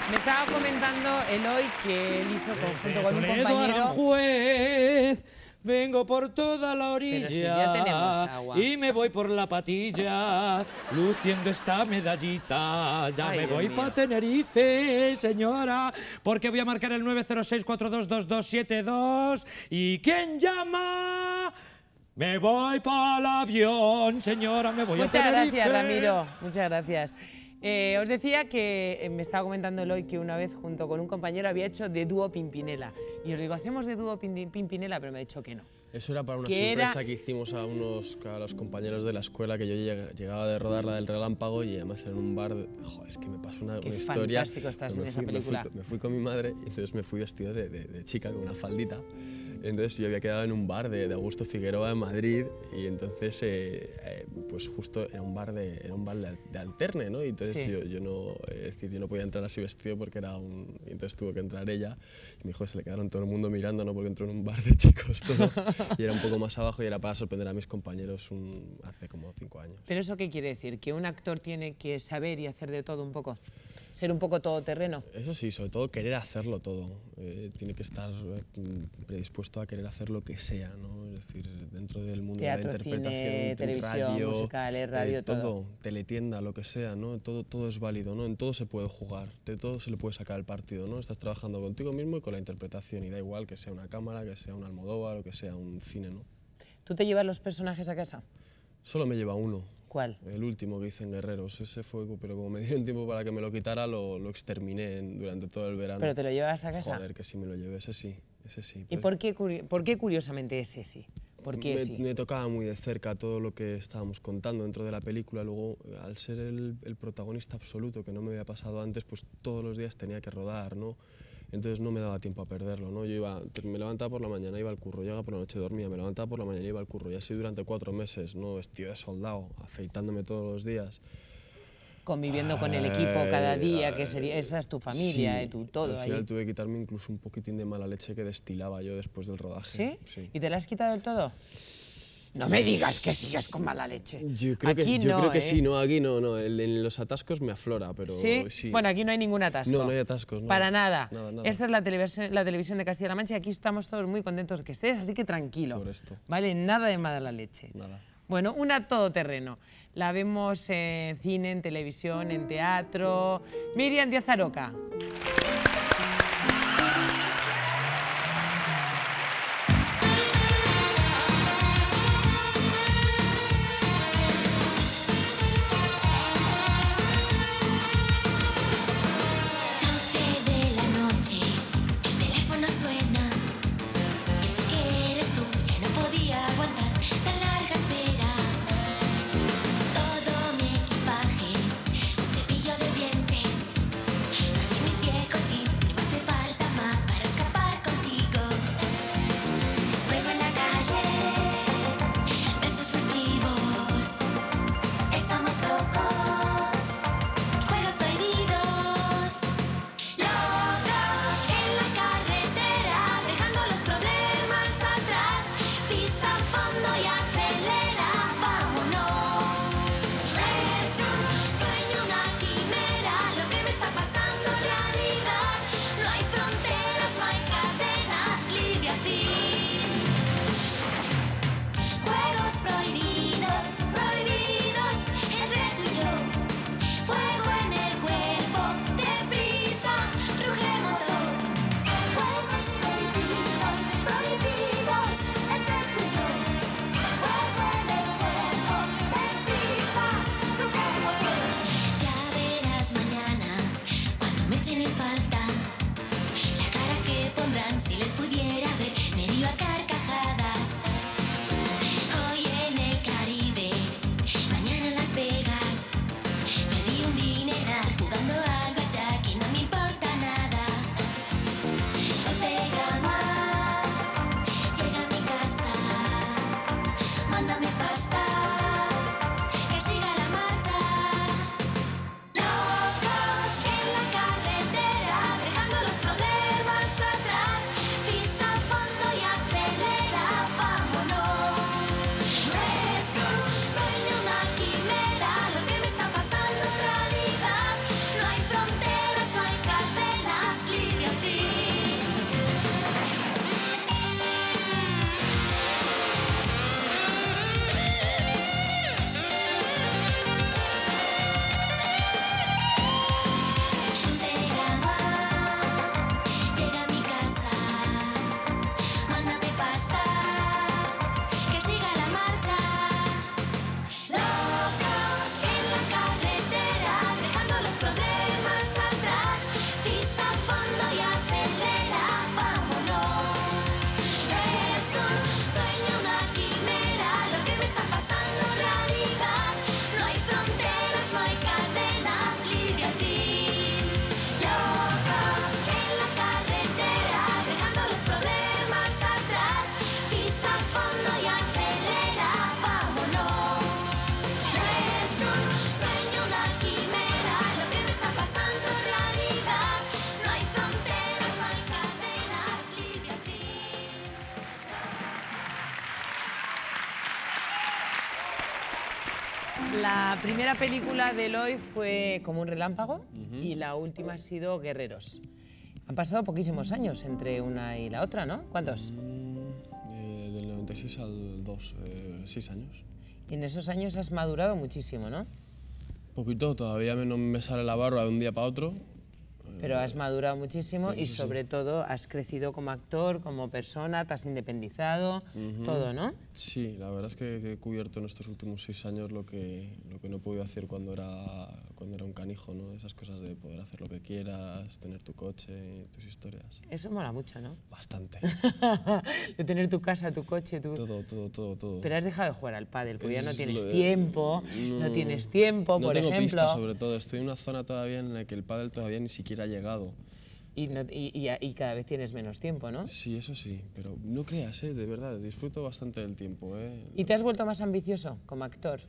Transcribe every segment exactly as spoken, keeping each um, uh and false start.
Me estaba comentando Eloy que él hizo junto con un Toledo, compañero... Aranjuez, vengo por toda la orilla. Pero si ya tenemos agua. Y me voy por la patilla, luciendo esta medallita. Ya Ay, me Dios voy mío. para Tenerife, señora, porque voy a marcar el nueve cero seis, cuatro dos dos dos siete dos. ¿Y quién llama? Me voy para el avión, señora, me voy Muchas a Tenerife. gracias, Ramiro. Muchas gracias. Eh, os decía que eh, me estaba comentando Eloy que una vez junto con un compañero había hecho de dúo Pimpinela. Y os digo, hacemos de dúo Pin- Pimpinela, pero me ha dicho que no. Eso era para una Que sorpresa era- que hicimos a unos a los compañeros de la escuela, que yo lleg- llegaba de rodar la del Relámpago y además era en un bar. De, jo, es que me pasó una, Qué una historia. fantástico estás me en esa fui- me fui película. con- Me fui, con mi madre y entonces me fui vestido de, de- de chica con una faldita. Entonces yo había quedado en un bar de, de Augusto Figueroa en Madrid y entonces eh, eh, pues justo era un bar de, era un bar de, de alterne, ¿no? Y entonces Sí. yo, yo no, es decir, yo no podía entrar así vestido porque era un... Y entonces tuvo que entrar ella y me dijo, se le quedaron todo el mundo mirando, ¿no? Porque entró en un bar de chicos todo y era un poco más abajo y era para sorprender a mis compañeros un, hace como cinco años. ¿Pero eso qué quiere decir? ¿Que un actor tiene que saber y hacer de todo un poco? ¿Ser un poco todoterreno? Eso sí, sobre todo querer hacerlo todo. Eh, tiene que estar eh, predispuesto a querer hacer lo que sea, ¿no? Es decir, dentro del mundo Teatro, de la interpretación, cine, de televisión, radio, musicales, radio, eh, todo. todo, teletienda, lo que sea, ¿no? Todo, todo es válido, ¿no? En todo se puede jugar, de todo se le puede sacar el partido, ¿no? Estás trabajando contigo mismo y con la interpretación y da igual que sea una cámara, que sea un Almodóvar o que sea un cine, ¿no? ¿Tú te llevas los personajes a casa? Solo me lleva uno. ¿Cuál? El último que hice en Guerreros, ese fue, pero como me dieron tiempo para que me lo quitara, lo, lo exterminé en- durante todo el verano. ¿Pero te lo llevas a casa? Joder, que sí me lo llevé, ese sí, ese sí. ¿Y pero por qué, curi- por qué curiosamente ese sí? ¿Por qué me, sí? me tocaba muy de cerca todo lo que estábamos contando dentro de la película. Luego, al ser el, el protagonista absoluto, que no me había pasado antes, pues todos los días tenía que rodar, ¿no? Entonces no me daba tiempo a perderlo, ¿no? Yo iba, me levantaba por la mañana, iba al curro, llegaba por la noche, dormía, me levantaba por la mañana, iba al curro, y así durante cuatro meses, ¿no? Vestido de soldado, afeitándome todos los días. Conviviendo con el equipo cada Ay, día, ay, que sería, esa es tu familia, sí, y tu todo al ahí. final tuve que quitarme incluso un poquitín de mala leche que destilaba yo después del rodaje. ¿Sí? ¿Y te la has quitado del todo? No me digas que sigues con mala leche. Yo creo Aquí que, yo no, creo que ¿eh? sí, no, aquí no, no. En, en los atascos me aflora, pero ¿Sí? sí. Bueno, aquí no hay ningún atasco. No, no hay atascos. No. Para nada. Nada, nada. Esta es la televisión, la televisión de Castilla-La Mancha y aquí estamos todos muy contentos que estés, así que tranquilo. Por esto. Vale, nada de mala leche. Nada. Bueno, una todoterreno. La vemos en cine, en televisión, en teatro. Miriam Díaz Aroca. doce de la noche, el teléfono suena. Y sé que eres tú, que no podía aguantar tan larga espera. Todo mi equipaje, un cepillo de dientes, también mis viejos jeans, no me hace falta más para escapar contigo. Juego en la calle, besos furtivos, estamos locos. Juegos prohibidos, locos en la carretera, dejando los problemas atrás. Pisa fondo y acelera, vámonos. Es un sueño, una quimera, lo que me está pasando en realidad. No hay fronteras, no hay cadenas, libre al fin. Juegos prohibidos, prohibidos entre tú y yo. La primera película de Eloy fue Como un relámpago uh-huh. y la última ha sido Guerreros. Han pasado poquísimos años entre una y la otra, ¿no? ¿Cuántos? Mm, eh, del noventa y seis al dos, eh, seis años. Y en esos años has madurado muchísimo, ¿no? Poquito, todavía me, no me sale la barba de un día para otro. Pero has madurado muchísimo Pero y sí. sobre todo has crecido como actor, como persona, te has independizado, uh-huh. todo, ¿no? Sí, la verdad es que, que he cubierto en estos últimos seis años lo que, lo que no he podido hacer cuando era, cuando era un canijo, ¿no? Esas cosas de poder hacer lo que quieras, tener tu coche, tus historias. Eso mola mucho, ¿no? Bastante. De tener tu casa, tu coche, tu... Todo, todo, todo, todo. Pero has dejado de jugar al pádel, porque ya no Es tienes lo- tiempo, no, no tienes tiempo, no por tengo ejemplo. pista, sobre todo. Estoy en una zona todavía en la que el pádel todavía ni siquiera ha llegado. Y, no- y- y- y cada vez tienes menos tiempo, ¿no? Sí, eso sí, pero no creas, ¿eh? De verdad, disfruto bastante del tiempo, ¿eh? ¿Y te has vuelto más ambicioso como actor?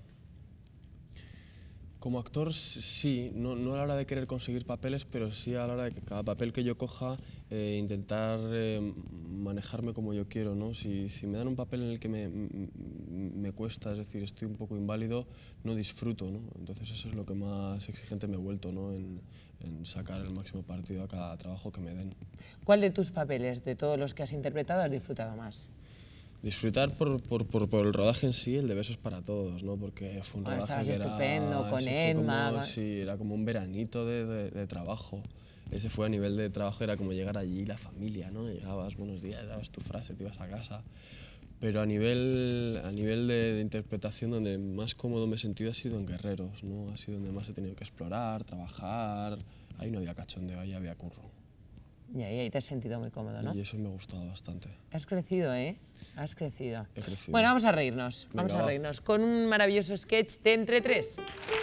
Como actor, s- sí, no, no a la hora de querer conseguir papeles, pero sí a la hora de que cada papel que yo coja, eh, intentar eh, manejarme como yo quiero, ¿no? Si, si me dan un papel en el que me, m- me cuesta, es decir, estoy un poco inválido, no disfruto, ¿no? Entonces eso es lo que más exigente me he vuelto, ¿no? En, en sacar el máximo partido a cada trabajo que me den. ¿Cuál de tus papeles, de todos los que has interpretado, has disfrutado más? Disfrutar por, por, por, por el rodaje en sí, el de Besos para Todos, ¿no? Porque fue un Ah, rodaje estabas que era... estupendo, con eso fue Emma, como- con- sí, era como un veranito de, de, de trabajo. Ese fue a nivel de trabajo, era como llegar allí, la familia, ¿no? Llegabas, buenos días, dabas tu frase, te ibas a casa. Pero a nivel, a nivel de, de interpretación, donde más cómodo me he sentido ha sido en Guerreros, ¿no? Ha sido donde más he tenido que explorar, trabajar. Ahí no había cachondeo, ahí había curro. Y ahí, ahí te has sentido muy cómodo, ¿no? Y eso me ha gustado bastante. Has crecido, ¿eh? Has crecido. He crecido. Bueno, vamos a reírnos. Vamos Venga, a va. reírnos con un maravilloso sketch de Entre Tres.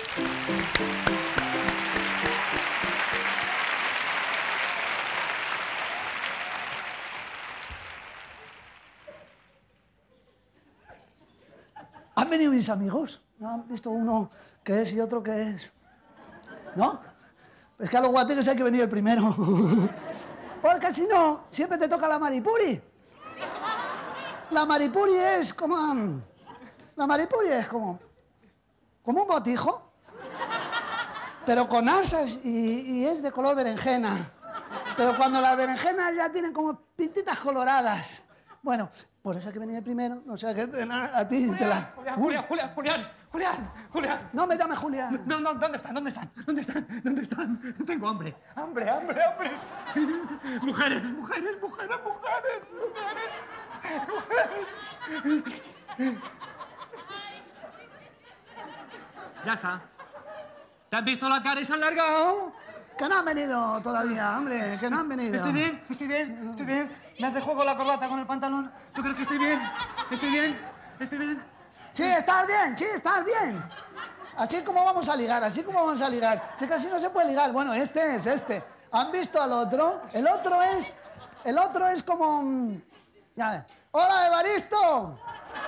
Han venido mis amigos, ¿no? Han visto uno que es y otro que es. ¿No? Es que a los guateques hay que venir el primero. Porque si no, siempre te toca la maripuri. La maripuri es como... mm, La maripuri es como... Como un botijo, pero con asas y, y es de color berenjena. Pero cuando las berenjenas ya tienen como pintitas coloradas. Bueno, por eso hay que venir el primero. No sé, que a, a ti te la... Julián, Julián, Julián, Julián, Julián, Julián. No me llames Julián. No, no, ¿dónde están? ¿Dónde están? ¿Dónde están? ¿Dónde están? Tengo hambre. Hambre, hambre, hambre. Mujeres, mujeres, mujeres, mujeres, mujeres. Mujeres. Ya está. ¿Te has visto la cara y se han largado? Que no han venido todavía, hombre, que no han venido. Estoy bien, estoy bien, estoy bien. Me hace juego la corbata con el pantalón. ¿Tú crees que estoy bien? ¿Estoy bien? ¿Estoy bien? Sí, estás bien, sí, estás bien. Así como vamos a ligar, así como vamos a ligar. Si casi no se puede ligar. Bueno, este es este. ¿Han visto al otro? El otro es... El otro es como... mm, Ya ves. ¡Hola, Evaristo!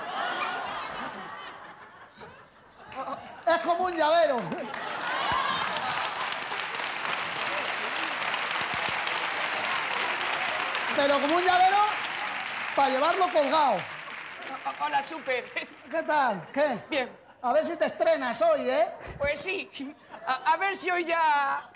Es como un llavero. Pero como un llavero para llevarlo colgado. O- Hola, Super. ¿Qué tal? ¿Qué? Bien. A ver si te estrenas hoy, ¿eh? Pues sí. A, a ver si hoy ya...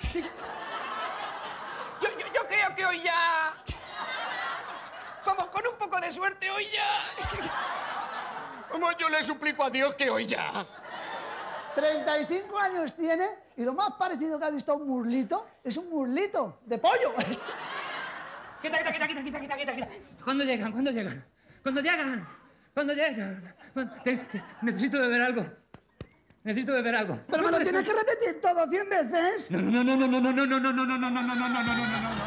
Yo, yo, yo creo que hoy ya... Vamos, con un poco de suerte hoy ya... Vamos, yo le suplico a Dios que hoy ya... treinta y cinco años tiene y lo más parecido que ha visto a un murlito es un murlito de pollo. Quita, quita, quita, quita, quita, quita, quita, quita. ¿Cuándo llegan? ¿Cuándo llegan? ¿Cuándo llegan? ¿Cuándo llegan? Te- te- necesito beber algo. Necesito beber algo. Pero me lo tienes que repetir todo cien veces. No, no, no, no, no, no, no, no, no, no, no, no, no, no, no, no, no, no, no.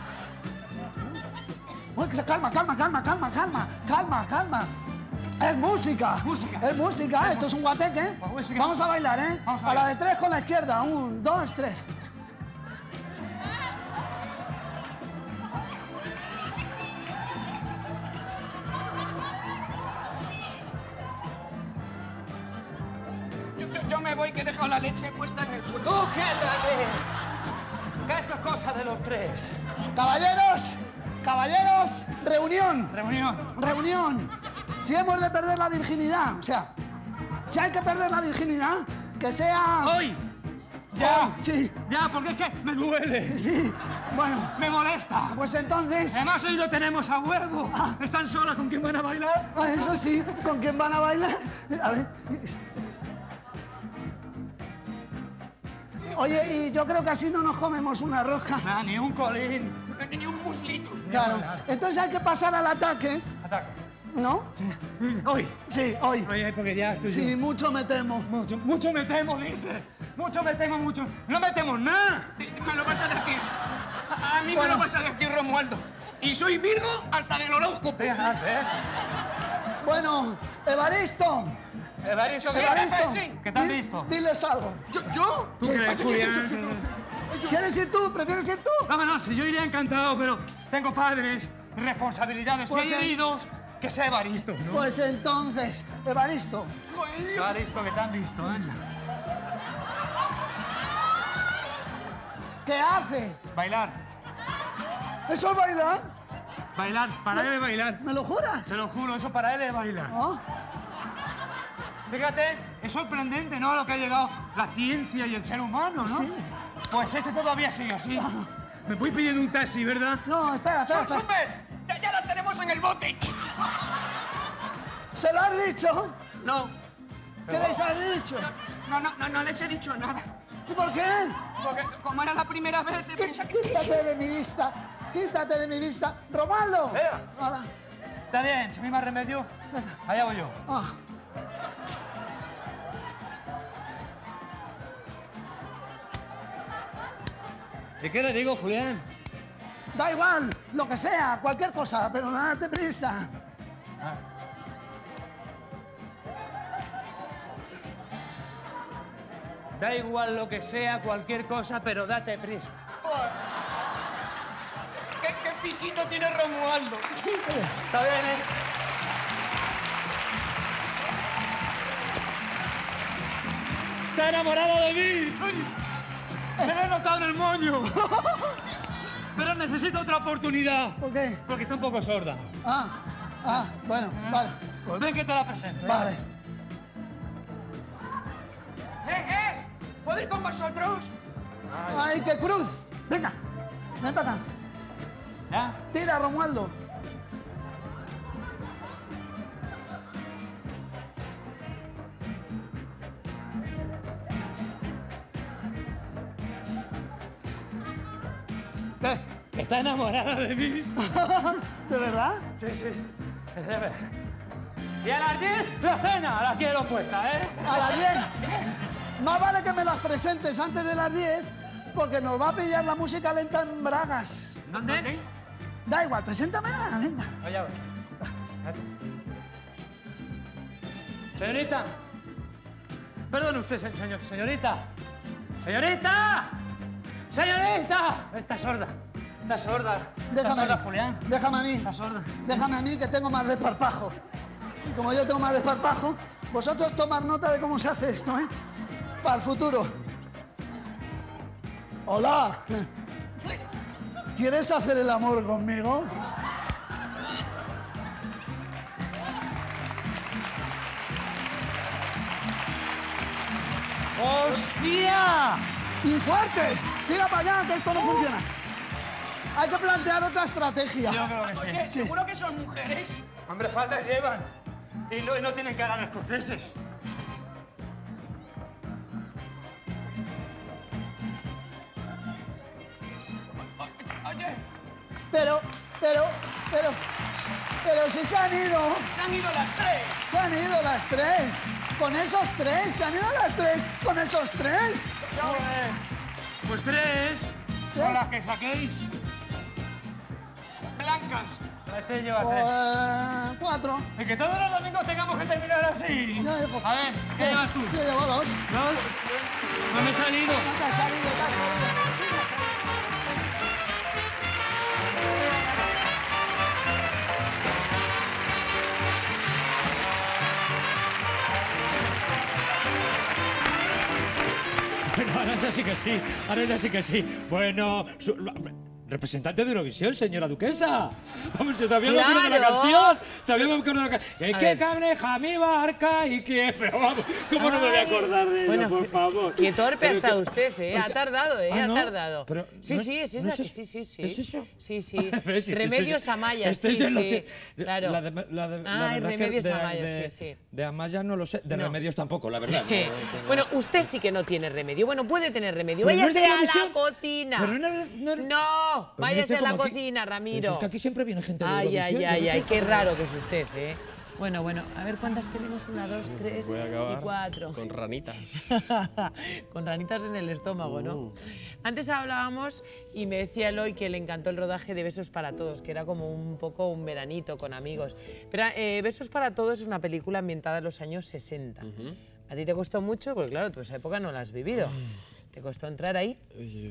Uy, que- calma, calma, calma, calma, calma, calma, calma. Es música. Música. Es música. Esto es un guateque. Música. Vamos a bailar, ¿eh? Vamos a a la bailar. de tres con la izquierda. Un, dos, tres. Yo, yo- yo me voy, que he dejado la leche puesta en el suelo. ¡Tú quédate! Que esto es cosa de los tres. Caballeros, caballeros, reunión. Reunión. Reunión. Si hemos de perder la virginidad, o sea, si hay que perder la virginidad, Que sea... ¡Hoy! ¡Ya! Oh, sí, ¡Ya! Porque es que me duele. sí. Bueno, ¡Me molesta! pues entonces... Además hoy lo tenemos a huevo. ¿Están solas con quién van a bailar? Ah, eso sí, ¿con quién van a bailar? A ver. Oye, y yo creo que así no nos comemos una rosca. Nada, ni un colín. Ni un mosquito. Claro. Entonces hay que pasar al ataque, Ataca. ¿no? Hoy. Sí, hoy. Oye, porque ya estoy Sí, yo. mucho me temo. Mucho, mucho me temo, dice. Mucho me temo, mucho. No me temo nada. Me lo vas a decir. A, a mí Bueno. me lo vas a decir, Romualdo. Y soy Virgo hasta del horóscopo. Venga, ¿eh? Bueno, Evaristo. Evaristo, Sí, ¿qué, Evaristo. sí. ¿qué te has di- visto? Diles algo. ¿Yo? ¿Yo? ¿Tú crees, Julián? ¿Quieres ir tú? ¿Prefieres ir tú? No, no, si yo iría encantado, pero tengo padres, responsabilidades, Pues si hay sí. heridos, que sea Evaristo, ¿no? Pues entonces, Evaristo, Evaristo, que te han visto, anda. ¿qué hace? Bailar, ¿Eso es bailar? bailar, para él es bailar. ¿Me lo juras? Se lo juro, eso para él es bailar. ¿No? Fíjate, es sorprendente, ¿no? Lo que ha llegado la ciencia y el ser humano, ¿no? Sí. Pues este todavía sigue así. Me voy pidiendo un taxi, ¿verdad? No, espera, espera, espera. ¡Súper! Ya, ya las tenemos en el bote. ¿Se lo has dicho? No, ¿Qué les has dicho? no, no, no, no les he dicho nada. ¿Y por qué? Porque como era la primera vez, he Quí- pensado que... Quítate de mi vista, quítate de mi vista. ¡Romaldo! Venga. Hola. Está bien, si no hay más remedio, allá voy yo. Ah. ¿Y qué le digo, Julián? Da igual, lo que sea, cualquier cosa, pero date prisa. Da igual lo que sea, cualquier cosa, pero date prisa. ¿Qué, qué piquito tiene Romualdo? ¿Está bien, eh? ¡Está enamorado de mí! ¡Ay! Se le ha notado en el moño. Pero necesito otra oportunidad. ¿Por qué? Porque está un poco sorda. Ah, ah, bueno, vale. Pues ven que te la presento. ¿eh? Vale. ¡Eh, eh! ¿Puedo ir con vosotros? ¡Ay, qué cruz! Venga, ven para acá. ¿Ya? Tira, Romualdo. ¿Qué? ¿Está enamorada de mí? ¿De verdad? Sí, sí. Y a las diez, la cena. La quiero puesta, ¿eh? A las diez. Más vale que me las presentes antes de las diez, porque nos va a pillar la música lenta en bragas. ¿Dónde? Da igual, preséntamela, venga. Allá voy. Señorita. Perdone usted, se- señor, señorita. ¡Señorita! ¡Señorita! Está sorda. Está sorda. Está Déjame sorda, a mí. Julián. Déjame a mí. Está sorda. Déjame a mí que tengo más desparpajo. Y como yo tengo más desparpajo, vosotros tomar nota de cómo se hace esto, ¿eh? Para el futuro. Hola. ¿Quieres hacer el amor conmigo? ¡Hostia! ¡Y fuerte! Tira para allá, que esto no funciona. Hay que plantear otra estrategia. Yo creo que sí. Oye, ¿seguro que son mujeres? Hombre, faldas llevan. Y no, y no tienen cara de escoceses. Oye, Pero, pero, pero, pero si se han ido, se han ido las tres. se han ido las tres. Con esos tres, se han ido las tres. Con esos tres. Pues, pues tres. Son las que saquéis. Blancas. Este lleva O, tres. eh, cuatro. Y que todos los domingos tengamos que terminar así. Ya, hijo. A ver, ¿qué llevas tú? Yo llevo dos. ¿Dos? No me he salido. No te ha salido, te ha salido. Bueno, ahora ya sí que sí. Ahora ya sí que sí. Bueno, su- representante de Eurovisión, señora duquesa. Vamos, yo todavía me acuerdo de la ¡Claro! canción. Todavía me acuerdo de la canción. A Que ver. cabreja mi barca y que... Pero vamos, ¿cómo no me voy a acordar de Bueno, eso, por favor? Qué torpe ha Pero estado que- usted, ¿eh? o Ha sea, tardado, ¿eh? ah, Ha ¿no? tardado. Pero sí, no- sí, es ¿no esa. es que eso? sí, sí, sí. ¿Es eso? Sí, sí. ¿Ves? Sí, que Remedios estoy- Amaya, estoy sí, en lo sí. que- Claro. La de, la de, la Ah, verdad que Remedios de, Amaya, de- sí, sí. de Amaya no lo sé, de No. Remedios tampoco, la verdad. Eh, Bueno, usted sí que no tiene remedio. Bueno, puede tener remedio. Pero no es Váyase de a la Eurovisión. cocina. Pero no era- no era- No, Pero váyase usted a la como aquí- cocina, Pero si Ramiro. es que aquí siempre viene gente de Ay, Eurovisión. ay, yo ay, no sé ay, esto qué cómo- raro que es usted, ¿eh? Bueno, bueno, a ver cuántas tenemos. Una, dos, tres Voy a acabar y cuatro. con ranitas. Con ranitas en el estómago, ¿no? Antes hablábamos y me decía Eloy que le encantó el rodaje de Besos para Todos, que era como un poco un veranito con amigos. Pero eh, Besos para Todos es una película ambientada en los años sesenta. ¿A ti te costó mucho? Porque claro, tú esa época no la has vivido. ¿Te costó entrar ahí? Eh,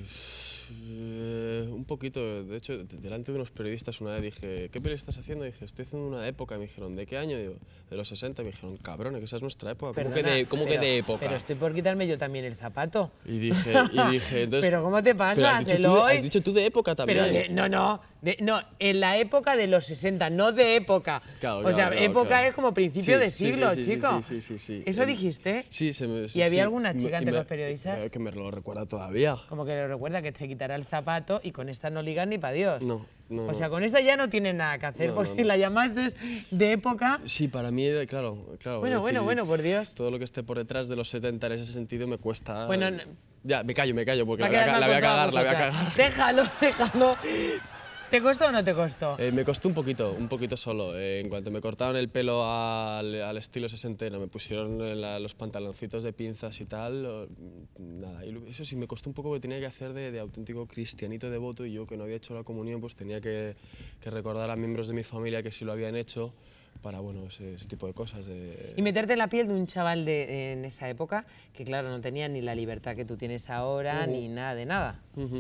eh, un poquito, de hecho, de- delante de unos periodistas una vez dije, ¿qué peli estás haciendo? Y dije, estoy haciendo una época. Y me dijeron, ¿de qué año? Digo, de los sesenta. Y me dijeron, cabrón, que esa es nuestra época. ¿Cómo, que, Perdona, de, cómo pero- que de época? Pero estoy por quitarme yo también el zapato. Y dije, y dije, entonces... Pero ¿cómo te pero has pasas, dicho, tú, de- Eloy? has dicho tú de época también. Pero de- no, no, de- no, en la época de los sesenta, no de época. Claro, o claro, sea, claro, época claro. es como principio Sí, de sí, sí, siglo, sí, sí, chico. sí, sí, sí, sí. ¿Eso Em, dijiste? Sí, se me, ¿Y había sí, alguna me- chica y entre me- los periodistas? eh, Que me lo recuerda todavía. Como que le recuerda que se quitará el zapato y con esta no ligas ni para Dios. No, no, O no. sea, con esa ya no tiene nada que hacer, No, porque no, no. la llamaste de época. Sí, para mí, era- claro, claro. Bueno, es bueno, bueno, por Dios. Todo lo que esté por detrás de los setenta en ese sentido me cuesta... Bueno, no- Ya, me callo, me callo, porque Va la, voy a quedar ca- la mal voy a con todas cagar, la voy a vosotras. cagar. Déjalo, déjalo. ¿Te costó o no te costó? Eh, me costó un poquito, un poquito solo. Eh, en cuanto me cortaron el pelo al, al estilo sesentero, me pusieron en la- los pantaloncitos de pinzas y tal, o- nada. Y lo- eso sí, me costó un poco porque tenía que hacer de, de auténtico cristianito devoto y yo que no había hecho la comunión, pues tenía que, que recordar a miembros de mi familia que sí lo habían hecho para, bueno, ese, ese tipo de cosas. De, Y meterte en la piel de un chaval de, en esa época que, claro, no tenía ni la libertad que tú tienes ahora, ni nada de nada. Ujú.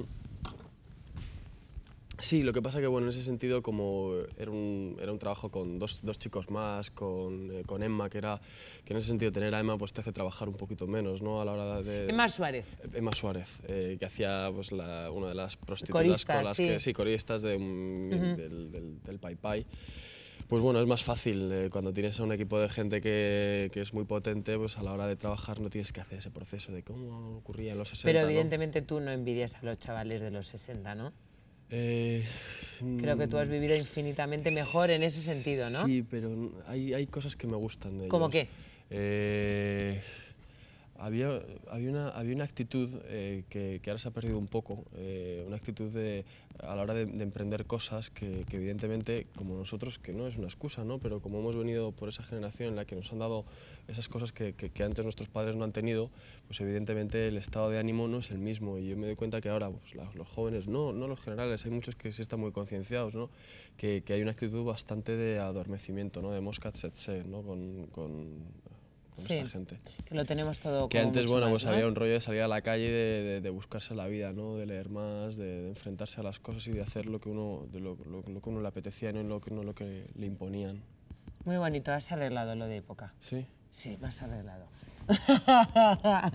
Sí, lo que pasa que, bueno, en ese sentido, como era un, era un trabajo con dos, dos chicos más, con, eh, con Emma, que era, que en ese sentido tener a Emma pues te hace trabajar un poquito menos, ¿no? A la hora de... Emma Suárez. Emma Suárez, eh, que hacía pues, la, una de las prostitutas Coristas, con las sí. que... Sí, coristas de, un- del, del, del Pai Pai. Pues bueno, es más fácil eh, cuando tienes a un equipo de gente que, que es muy potente, pues a la hora de trabajar no tienes que hacer ese proceso de cómo ocurría en los sesenta, Pero ¿no? evidentemente tú no envidias a los chavales de los sesenta, ¿no? Eh, Creo que tú has vivido infinitamente mejor en ese sentido, ¿no? Sí, pero n- hay, hay cosas que me gustan de ellos. ¿Cómo qué? Eh, había, había, una, había una actitud eh, que, que ahora se ha perdido un poco, eh, una actitud de, a la hora de, de emprender cosas que, que evidentemente, como nosotros, que no es una excusa, ¿no? Pero como hemos venido por esa generación en la que nos han dado esas cosas que, que, que antes nuestros padres no han tenido, pues evidentemente el estado de ánimo no es el mismo. Y yo me doy cuenta que ahora pues, la- los jóvenes, no, no los generales, hay muchos que sí están muy concienciados, ¿no? Que, que hay una actitud bastante de adormecimiento, ¿no? De mosca tsetse, ¿no? Con, con, con Sí, esta gente. que lo tenemos todo Que como antes, mucho bueno, más, pues ¿no? había un rollo de salir a la calle y de, de- de buscarse la vida, ¿no? De leer más, de, de enfrentarse a las cosas y de hacer lo que uno, de lo, lo- lo que uno le apetecía, no lo que, no lo que le imponían. Muy bonito, has arreglado lo de época. ¿Sí? Sí, me has arreglado.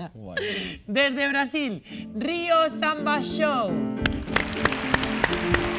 Guay. Desde Brasil, Río Samba Show.